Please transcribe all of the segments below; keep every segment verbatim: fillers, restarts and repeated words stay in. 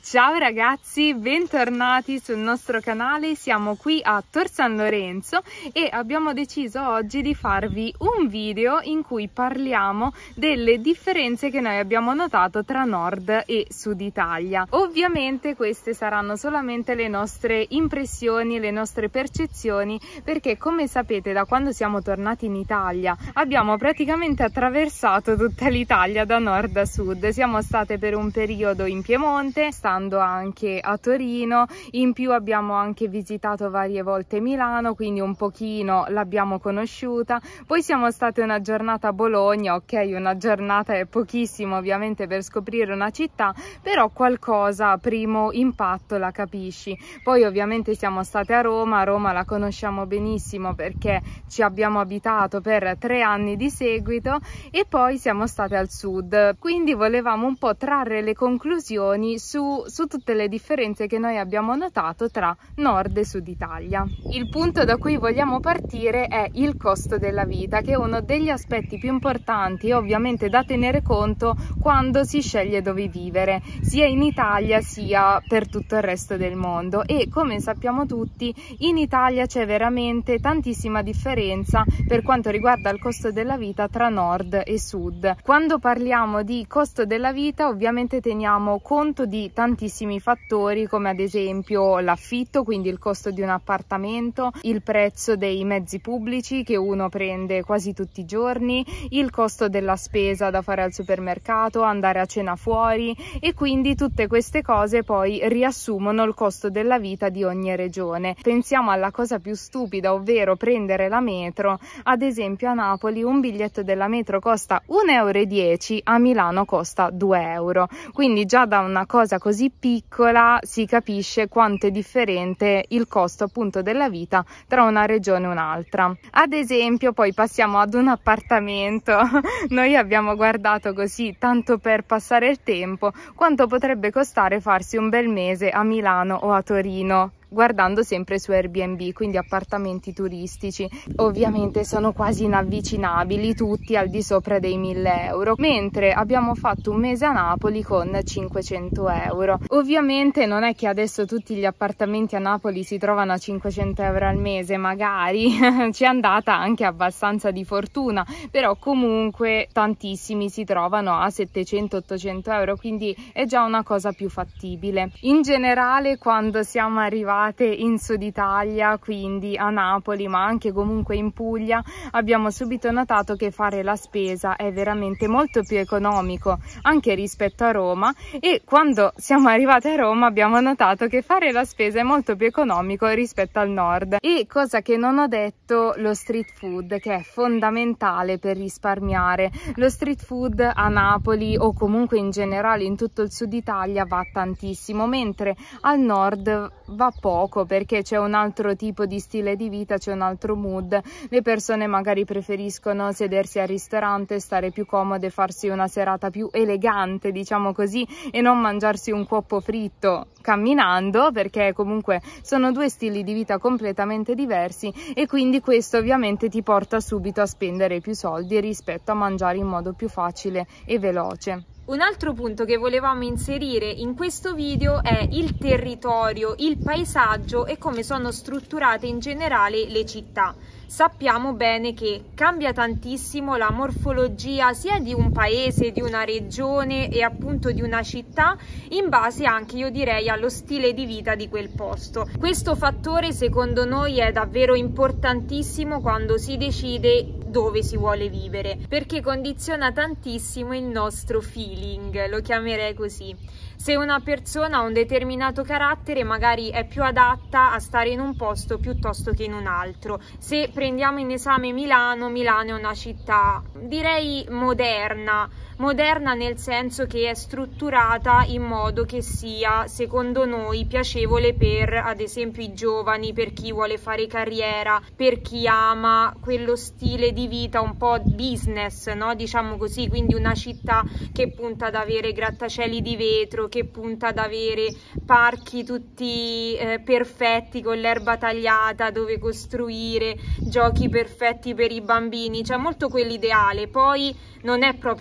Ciao ragazzi, bentornati sul nostro canale. Siamo qui a Tor San Lorenzo e abbiamo deciso oggi di farvi un video in cui parliamo delle differenze che noi abbiamo notato tra Nord e Sud Italia. Ovviamente queste saranno solamente le nostre impressioni, le nostre percezioni, perché come sapete da quando siamo tornati in Italia abbiamo praticamente attraversato tutta l'Italia da nord a sud. Siamo state per un periodo in Piemonte, anche a Torino, in più abbiamo anche visitato varie volte Milano, quindi un pochino l'abbiamo conosciuta. Poi siamo state una giornata a Bologna, ok, una giornata è pochissimo ovviamente per scoprire una città, però qualcosa a primo impatto la capisci. Poi ovviamente siamo state a Roma, Roma la conosciamo benissimo perché ci abbiamo abitato per tre anni di seguito, e poi siamo state al sud, quindi volevamo un po' trarre le conclusioni su su tutte le differenze che noi abbiamo notato tra Nord e Sud Italia. Il punto da cui vogliamo partire è il costo della vita, che è uno degli aspetti più importanti e ovviamente da tenere conto quando si sceglie dove vivere, sia in Italia sia per tutto il resto del mondo. E come sappiamo tutti, in Italia c'è veramente tantissima differenza per quanto riguarda il costo della vita tra Nord e Sud. Quando parliamo di costo della vita ovviamente teniamo conto di tantissimi tantissimi fattori, come ad esempio l'affitto, quindi il costo di un appartamento, il prezzo dei mezzi pubblici che uno prende quasi tutti i giorni, il costo della spesa da fare al supermercato, andare a cena fuori, e quindi tutte queste cose poi riassumono il costo della vita di ogni regione. Pensiamo alla cosa più stupida, ovvero prendere la metro. Ad esempio a Napoli un biglietto della metro costa un euro e dieci, a Milano costa due euro, quindi già da una cosa così piccola si capisce quanto è differente il costo appunto della vita tra una regione e un'altra. Ad esempio poi passiamo ad un appartamento. Noi abbiamo guardato così tanto per passare il tempo quanto potrebbe costare farsi un bel mese a Milano o a Torino, guardando sempre su Airbnb, quindi appartamenti turistici. Ovviamente sono quasi inavvicinabili, tutti al di sopra dei mille euro, mentre abbiamo fatto un mese a Napoli con cinquecento euro. Ovviamente non è che adesso tutti gli appartamenti a Napoli si trovano a cinquecento euro al mese, magari ci è andata anche abbastanza di fortuna, però comunque tantissimi si trovano a settecento ottocento euro, quindi è già una cosa più fattibile. In generale quando siamo arrivati in Sud Italia, quindi a Napoli ma anche comunque in Puglia, abbiamo subito notato che fare la spesa è veramente molto più economico anche rispetto a Roma, e quando siamo arrivati a Roma abbiamo notato che fare la spesa è molto più economico rispetto al nord. E cosa che non ho detto, lo street food, che è fondamentale per risparmiare. Lo street food a Napoli o comunque in generale in tutto il Sud Italia va tantissimo, mentre al nord va poco perché c'è un altro tipo di stile di vita, c'è un altro mood. Le persone magari preferiscono sedersi al ristorante, stare più comode, farsi una serata più elegante, diciamo così, e non mangiarsi un cuoppo fritto camminando, perché comunque sono due stili di vita completamente diversi, e quindi questo ovviamente ti porta subito a spendere più soldi rispetto a mangiare in modo più facile e veloce. Un altro punto che volevamo inserire in questo video è il territorio, il paesaggio e come sono strutturate in generale le città. Sappiamo bene che cambia tantissimo la morfologia sia di un paese, di una regione e appunto di una città, in base anche, io direi, allo stile di vita di quel posto. Questo fattore secondo noi è davvero importantissimo quando si decide dove si vuole vivere, perché condiziona tantissimo il nostro feeling, lo chiamerei così. Se una persona ha un determinato carattere, magari è più adatta a stare in un posto piuttosto che in un altro. Se prendiamo in esame Milano, Milano è una città, direi moderna, moderna nel senso che è strutturata in modo che sia, secondo noi, piacevole per, ad esempio, i giovani, per chi vuole fare carriera, per chi ama quello stile di vita un po' business, no? Diciamo così, quindi una città che punta ad avere grattacieli di vetro, che punta ad avere parchi tutti eh, perfetti con l'erba tagliata dove costruire, giochi perfetti per i bambini, c'è molto quell'ideale. Poi non è proprio così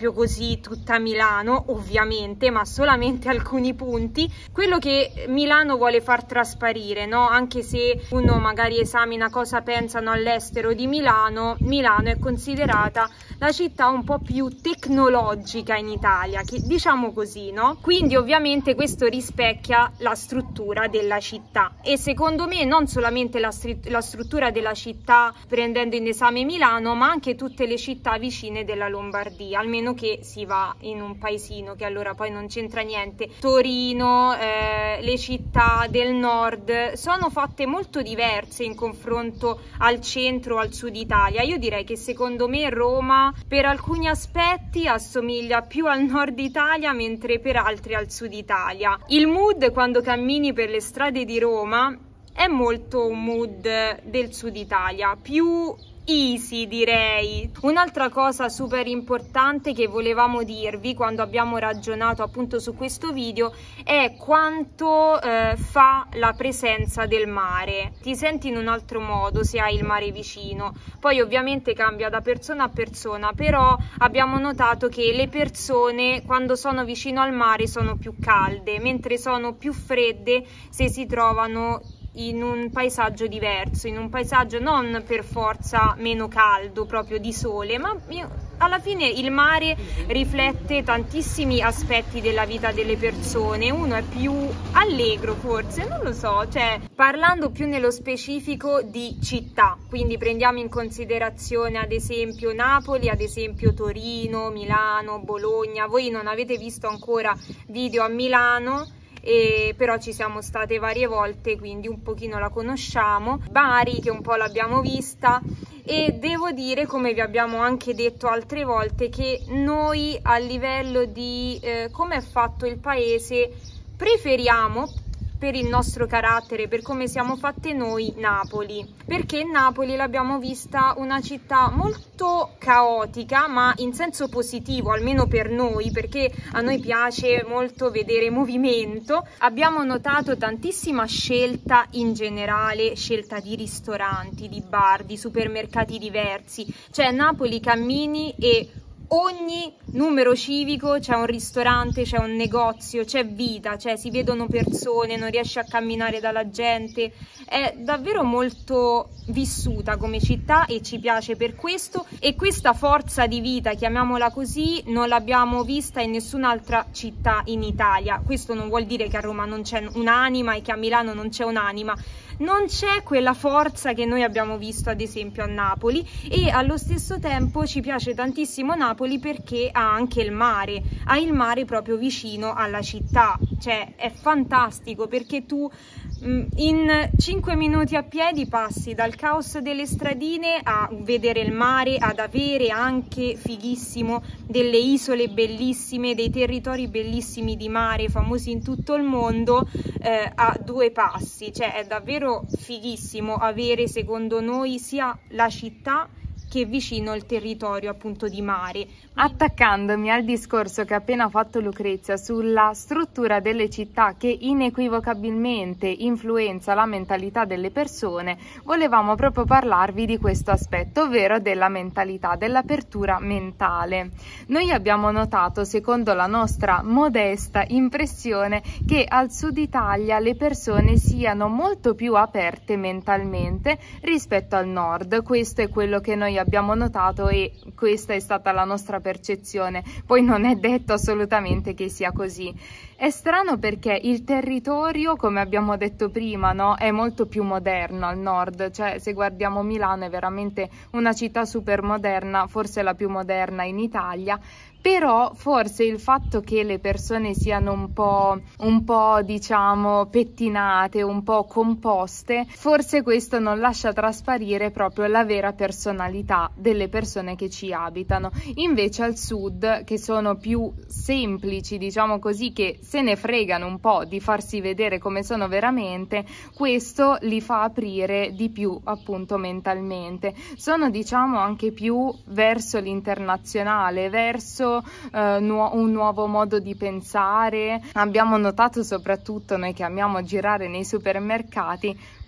di tutta Milano, ovviamente, ma solamente alcuni punti, quello che Milano vuole far trasparire, no? Anche se uno magari esamina cosa pensano all'estero di Milano, Milano è considerata la città un po' più tecnologica in Italia, che, diciamo così, no? Quindi ovviamente questo rispecchia la struttura della città, e secondo me non solamente la, la struttura della città prendendo in esame Milano, ma anche tutte le città vicine della Lombardia, almeno che si va in un paesino, che allora poi non c'entra niente. Torino, eh, le città del nord sono fatte molto diverse in confronto al centro o al sud Italia. Io direi che secondo me Roma per alcuni aspetti assomiglia più al nord Italia, mentre per altri al sud Italia. Il mood quando cammini per le strade di Roma è molto un mood del sud Italia, più easy, direi. Un'altra cosa super importante che volevamo dirvi quando abbiamo ragionato appunto su questo video è quanto eh, fa la presenza del mare. Ti senti in un altro modo se hai il mare vicino. Poi ovviamente cambia da persona a persona, però abbiamo notato che le persone quando sono vicino al mare sono più calde, mentre sono più fredde se si trovano in un paesaggio diverso, in un paesaggio non per forza meno caldo, proprio di sole, ma alla fine il mare riflette tantissimi aspetti della vita delle persone. Uno è più allegro forse, non lo so, cioè parlando più nello specifico di città, quindi prendiamo in considerazione ad esempio Napoli, ad esempio Torino, Milano, Bologna. Voi non avete visto ancora video a Milano, E però ci siamo state varie volte, quindi un pochino la conosciamo. Bari, che un po' l'abbiamo vista, e devo dire, come vi abbiamo anche detto altre volte, che noi a livello di eh, come è fatto il paese preferiamo, per il nostro carattere, per come siamo fatte noi, Napoli, perché Napoli l'abbiamo vista una città molto caotica, ma in senso positivo, almeno per noi, perché a noi piace molto vedere movimento. Abbiamo notato tantissima scelta in generale, scelta di ristoranti, di bar, di supermercati diversi, cioè Napoli cammini e ogni numero civico c'è un ristorante, c'è un negozio, c'è vita, cioè si vedono persone, non riesci a camminare dalla gente. È davvero molto vissuta come città e ci piace per questo, e questa forza di vita, chiamiamola così, non l'abbiamo vista in nessun'altra città in Italia. Questo non vuol dire che a Roma non c'è un'anima e che a Milano non c'è un'anima. Non c'è quella forza che noi abbiamo visto ad esempio a Napoli, e allo stesso tempo ci piace tantissimo Napoli perché ha anche il mare, ha il mare proprio vicino alla città, cioè è fantastico perché tu in cinque minuti a piedi passi dal caos delle stradine a vedere il mare, ad avere anche, fighissimo, delle isole bellissime, dei territori bellissimi di mare famosi in tutto il mondo eh, a due passi. Cioè è davvero fighissimo avere, secondo noi, sia la città che vicino il territorio appunto di mare. Attaccandomi al discorso che ha appena fatto Lucrezia sulla struttura delle città che inequivocabilmente influenza la mentalità delle persone, volevamo proprio parlarvi di questo aspetto, ovvero della mentalità, dell'apertura mentale. Noi abbiamo notato, secondo la nostra modesta impressione, che al sud Italia le persone siano molto più aperte mentalmente rispetto al nord. Questo è quello che noi abbiamo notato e questa è stata la nostra percezione. Poi non è detto assolutamente che sia così. È strano perché il territorio, come abbiamo detto prima, no, è molto più moderno al nord. Cioè, se guardiamo Milano è veramente una città super moderna, forse la più moderna in Italia. Però forse il fatto che le persone siano un po', un po' diciamo pettinate, un po' composte, forse questo non lascia trasparire proprio la vera personalità delle persone che ci abitano. Invece al sud, che sono più semplici, diciamo così, che se ne fregano un po' di farsi vedere come sono veramente, questo li fa aprire di più appunto mentalmente. Sono diciamo anche più verso l'internazionale, verso Uh, nu un nuovo modo di pensare. Abbiamo notato, soprattutto noi che amiamo girare nei supermercati,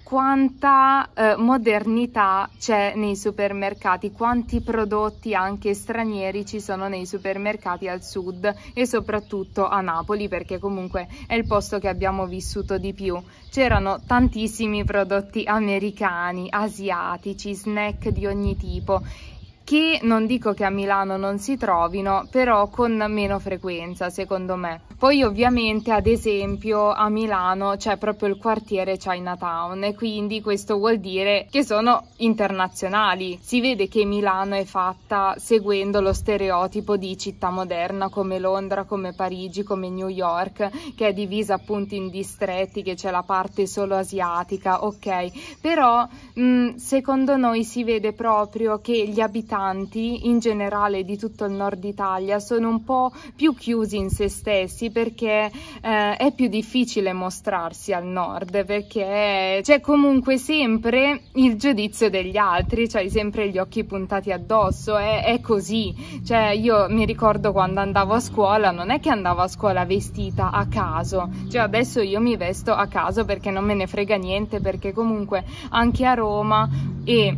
quanta eh, modernità c'è nei supermercati, quanti prodotti anche stranieri ci sono nei supermercati al sud e soprattutto a Napoli, perché comunque è il posto che abbiamo vissuto di più. C'erano tantissimi prodotti americani, asiatici, snack di ogni tipo, che non dico che a Milano non si trovino, però con meno frequenza secondo me. Poi ovviamente ad esempio a Milano c'è proprio il quartiere Chinatown e quindi questo vuol dire che sono internazionali. Si vede che Milano è fatta seguendo lo stereotipo di città moderna come Londra, come Parigi, come New York, che è divisa appunto in distretti, che c'è la parte solo asiatica, ok, però mh, secondo noi si vede proprio che gli abitanti in generale di tutto il nord Italia sono un po' più chiusi in se stessi, perché eh, è più difficile mostrarsi al nord, perché c'è comunque sempre il giudizio degli altri, cioè sempre gli occhi puntati addosso, è, è così. Cioè io mi ricordo quando andavo a scuola, non è che andavo a scuola vestita a caso, cioè adesso io mi vesto a caso perché non me ne frega niente, perché comunque anche a Roma, e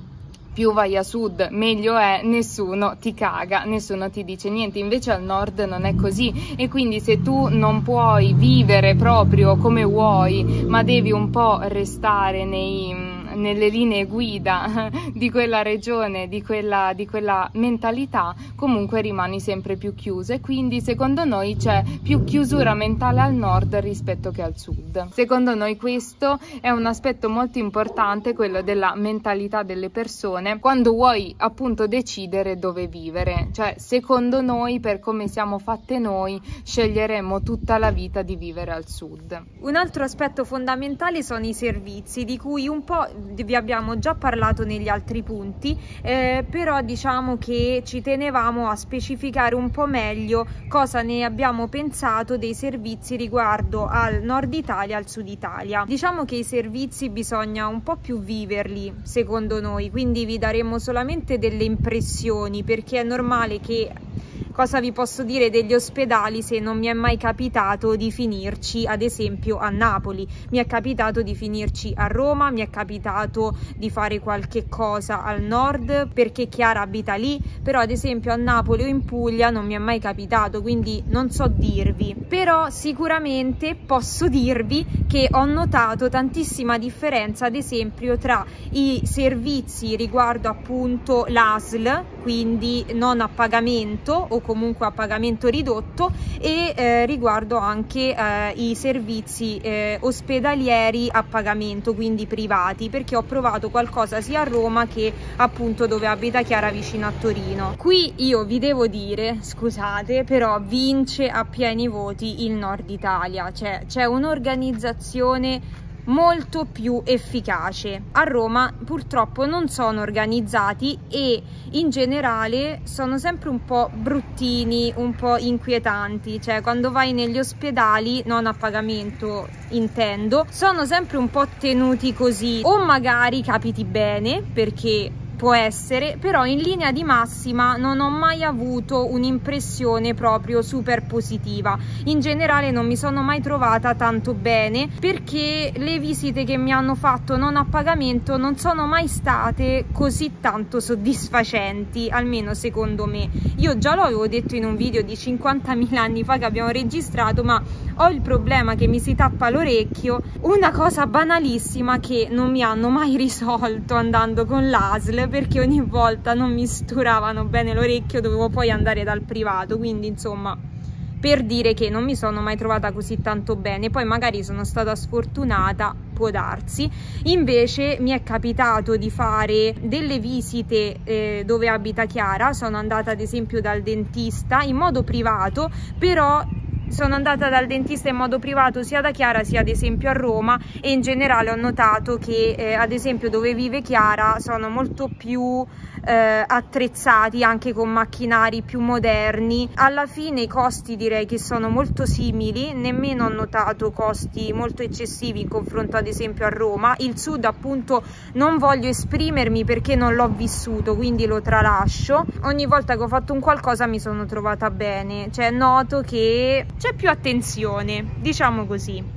più vai a sud meglio è, nessuno ti caga, nessuno ti dice niente. Invece al nord non è così, e quindi se tu non puoi vivere proprio come vuoi, ma devi un po' restare nei nelle linee guida di quella regione, di quella, di quella mentalità, comunque rimani sempre più chiuso, e quindi secondo noi c'è più chiusura mentale al nord rispetto che al sud. Secondo noi questo è un aspetto molto importante, quello della mentalità delle persone quando vuoi appunto decidere dove vivere. Cioè secondo noi, per come siamo fatte noi, sceglieremmo tutta la vita di vivere al sud. Un altro aspetto fondamentale sono i servizi, di cui un po' vi abbiamo già parlato negli altri punti, eh, però diciamo che ci tenevamo a specificare un po' meglio cosa ne abbiamo pensato dei servizi riguardo al nord Italia e al sud Italia. Diciamo che i servizi bisogna un po' più viverli secondo noi, quindi vi daremo solamente delle impressioni, perché è normale che... Cosa vi posso dire degli ospedali se non mi è mai capitato di finirci ad esempio a Napoli? Mi è capitato di finirci a Roma, mi è capitato di fare qualche cosa al nord perché Chiara abita lì, però ad esempio a Napoli o in Puglia non mi è mai capitato, quindi non so dirvi. Però sicuramente posso dirvi che ho notato tantissima differenza ad esempio tra i servizi riguardo appunto l'A S L, quindi non a pagamento o comunque a pagamento ridotto, e eh, riguardo anche eh, i servizi eh, ospedalieri a pagamento, quindi privati, perché ho provato qualcosa sia a Roma che appunto dove abita Chiara, vicino a Torino. Qui io vi devo dire, scusate, però vince a pieni voti il nord Italia, cioè c'è un'organizzazione molto più efficace. A Roma purtroppo non sono organizzati e in generale sono sempre un po' bruttini, un po' inquietanti, cioè quando vai negli ospedali non a pagamento intendo, sono sempre un po' tenuti così, o magari capiti bene perché può essere, però in linea di massima non ho mai avuto un'impressione proprio super positiva. In generale non mi sono mai trovata tanto bene, perché le visite che mi hanno fatto non a pagamento non sono mai state così tanto soddisfacenti, almeno secondo me. Io già lo avevo detto in un video di cinquantamila anni fa che abbiamo registrato, ma ho il problema che mi si tappa l'orecchio, una cosa banalissima che non mi hanno mai risolto andando con l'A S L, perché ogni volta non mi sturavano bene l'orecchio, dovevo poi andare dal privato, quindi insomma, per dire che non mi sono mai trovata così tanto bene. Poi magari sono stata sfortunata, può darsi. Invece mi è capitato di fare delle visite eh, dove abita Chiara, sono andata ad esempio dal dentista in modo privato, però sono andata dal dentista in modo privato sia da Chiara sia ad esempio a Roma, e in generale ho notato che eh, ad esempio dove vive Chiara sono molto più eh, attrezzati, anche con macchinari più moderni. Alla fine i costi direi che sono molto simili, nemmeno ho notato costi molto eccessivi in confronto ad esempio a Roma. Il sud appunto non voglio esprimermi perché non l'ho vissuto, quindi lo tralascio. Ogni volta che ho fatto un qualcosa mi sono trovata bene, cioè noto che c'è più attenzione, diciamo così.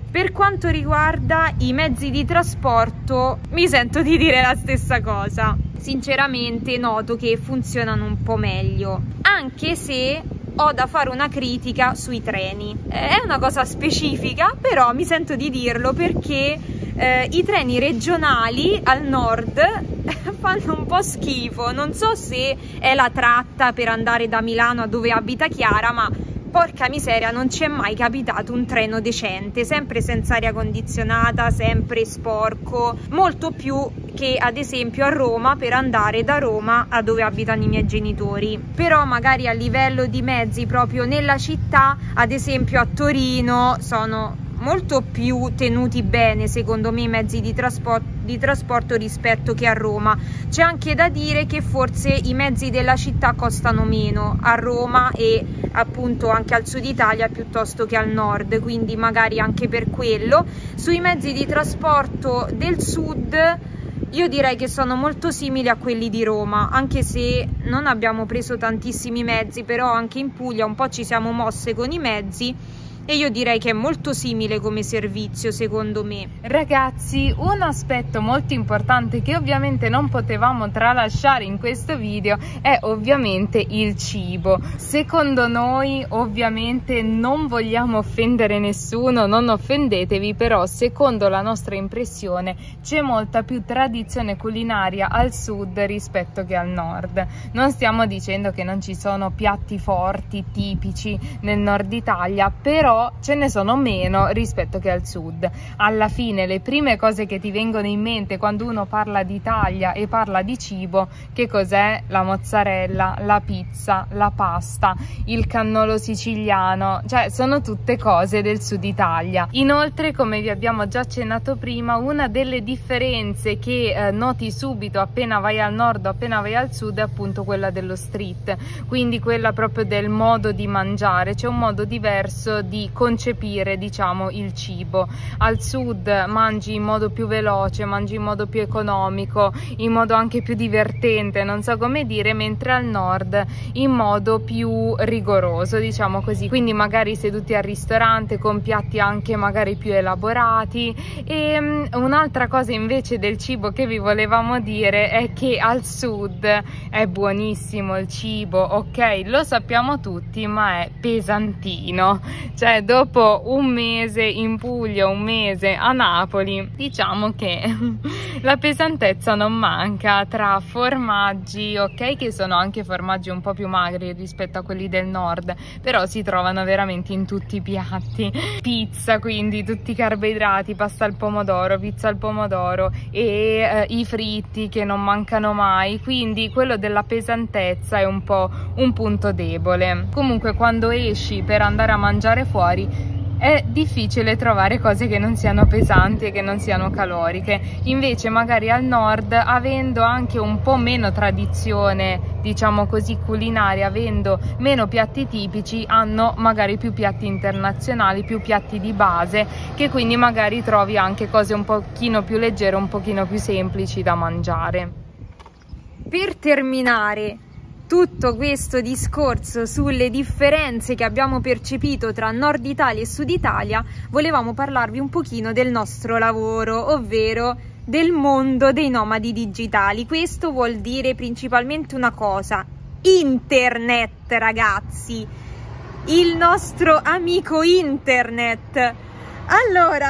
Per quanto riguarda i mezzi di trasporto, mi sento di dire la stessa cosa. Sinceramente noto che funzionano un po' meglio, anche se ho da fare una critica sui treni. È una cosa specifica, però mi sento di dirlo perché eh, i treni regionali al nord fanno un po' schifo. Non so se è la tratta per andare da Milano a dove abita Chiara, ma porca miseria, non ci è mai capitato un treno decente, sempre senza aria condizionata, sempre sporco, molto più che ad esempio a Roma per andare da Roma a dove abitano i miei genitori. Però magari a livello di mezzi proprio nella città, ad esempio a Torino, sono molto più tenuti bene secondo me i mezzi di trasporto, di trasporto rispetto che a Roma. C'è anche da dire che forse i mezzi della città costano meno a Roma e appunto anche al sud Italia piuttosto che al nord, quindi magari anche per quello. Sui mezzi di trasporto del sud io direi che sono molto simili a quelli di Roma, anche se non abbiamo preso tantissimi mezzi, però anche in Puglia un po' ci siamo mosse con i mezzi e io direi che è molto simile come servizio secondo me. Ragazzi, un aspetto molto importante che ovviamente non potevamo tralasciare in questo video è ovviamente il cibo. Secondo noi ovviamente non vogliamo offendere nessuno, non offendetevi, però secondo la nostra impressione c'è molta più tradizione culinaria al sud rispetto che al nord. Non stiamo dicendo che non ci sono piatti forti, tipici nel nord Italia, però ce ne sono meno rispetto che al sud. Alla fine le prime cose che ti vengono in mente quando uno parla di Italia e parla di cibo, che cos'è? La mozzarella, la pizza, la pasta, il cannolo siciliano, cioè sono tutte cose del sud Italia. Inoltre, come vi abbiamo già accennato prima, una delle differenze che eh, noti subito appena vai al nord o appena vai al sud è appunto quella dello street, quindi quella proprio del modo di mangiare. C'è un modo diverso di concepire, diciamo, il cibo. Al sud mangi in modo più veloce, mangi in modo più economico, in modo anche più divertente, non so come dire, mentre al nord in modo più rigoroso, diciamo così. Quindi magari seduti al ristorante con piatti anche magari più elaborati. E um, un'altra cosa invece del cibo che vi volevamo dire è che al sud è buonissimo il cibo, ok, lo sappiamo tutti, ma è pesantino, cioè dopo un mese in Puglia, un mese a Napoli, diciamo che la pesantezza non manca tra formaggi, ok, che sono anche formaggi un po' più magri rispetto a quelli del nord, però si trovano veramente in tutti i piatti. Pizza, quindi tutti i carboidrati, pasta al pomodoro, pizza al pomodoro e eh, i fritti che non mancano mai, quindi quello della pesantezza è un po' un punto debole. Comunque quando esci per andare a mangiare fuori è difficile trovare cose che non siano pesanti e che non siano caloriche. Invece magari al nord, avendo anche un po' meno tradizione, diciamo così, culinaria, avendo meno piatti tipici, hanno magari più piatti internazionali, più piatti di base, che quindi magari trovi anche cose un pochino più leggere, un pochino più semplici da mangiare. Per terminare tutto questo discorso sulle differenze che abbiamo percepito tra Nord Italia e Sud Italia, volevamo parlarvi un pochino del nostro lavoro, ovvero del mondo dei nomadi digitali. Questo vuol dire principalmente una cosa: internet, ragazzi, il nostro amico internet. Allora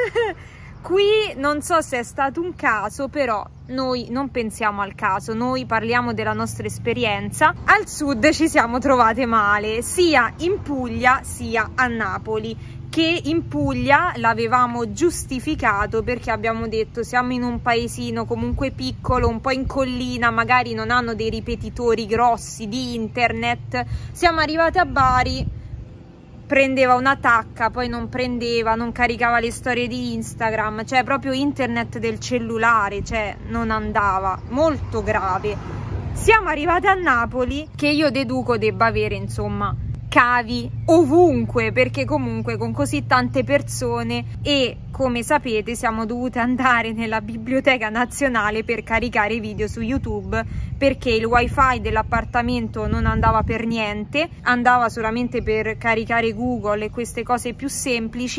qui non so se è stato un caso, però noi non pensiamo al caso, noi parliamo della nostra esperienza. Al sud ci siamo trovate male, sia in Puglia sia a Napoli, che in Puglia l'avevamo giustificato perché abbiamo detto siamo in un paesino comunque piccolo, un po' in collina, magari non hanno dei ripetitori grossi di internet. Siamo arrivati a Bari, prendeva una tacca, poi non prendeva, non caricava le storie di Instagram, cioè proprio internet del cellulare, cioè non andava, molto grave. Siamo arrivati a Napoli, che io deduco debba avere insomma cavi ovunque, perché comunque con così tante persone, e come sapete siamo dovute andare nella biblioteca nazionale per caricare i video su YouTube, perché il wifi dell'appartamento non andava per niente, andava solamente per caricare Google e queste cose più semplici,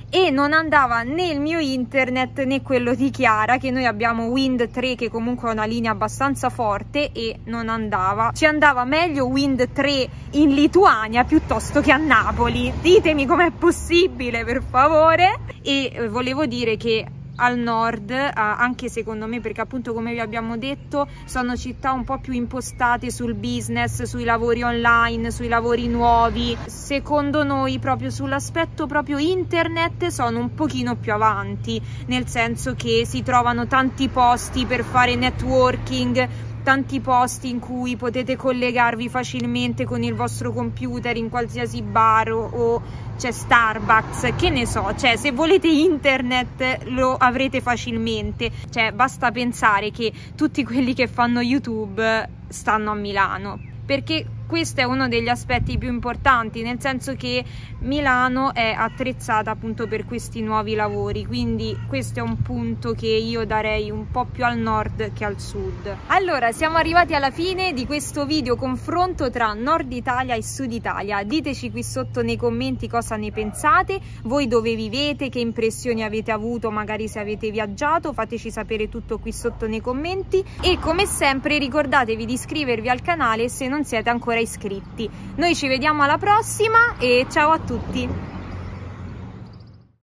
e non andava né il mio internet né quello di Chiara, che noi abbiamo Wind tre, che comunque è una linea abbastanza forte, e non andava. Ci andava meglio Wind tre in Lituania piuttosto che a Napoli. Ditemi com'è possibile, per favore. E eh, volevo dire che al nord, eh, anche secondo me, perché appunto, come vi abbiamo detto, sono città un po' più impostate sul business, sui lavori online, sui lavori nuovi. Secondo noi, proprio sull'aspetto proprio internet, sono un pochino più avanti, nel senso che si trovano tanti posti per fare networking, tanti posti in cui potete collegarvi facilmente con il vostro computer in qualsiasi bar, o, o c'è Starbucks, che ne so, cioè se volete internet lo avrete facilmente. Cioè basta pensare che tutti quelli che fanno YouTube stanno a Milano, perché questo è uno degli aspetti più importanti, nel senso che Milano è attrezzata appunto per questi nuovi lavori, quindi questo è un punto che io darei un po' più al nord che al sud. Allora, siamo arrivati alla fine di questo video confronto tra Nord Italia e Sud Italia. Diteci qui sotto nei commenti cosa ne pensate, voi dove vivete, che impressioni avete avuto, magari se avete viaggiato, fateci sapere tutto qui sotto nei commenti, e come sempre ricordatevi di iscrivervi al canale se non siete ancora iscritti. Noi ci vediamo alla prossima e ciao a tutti!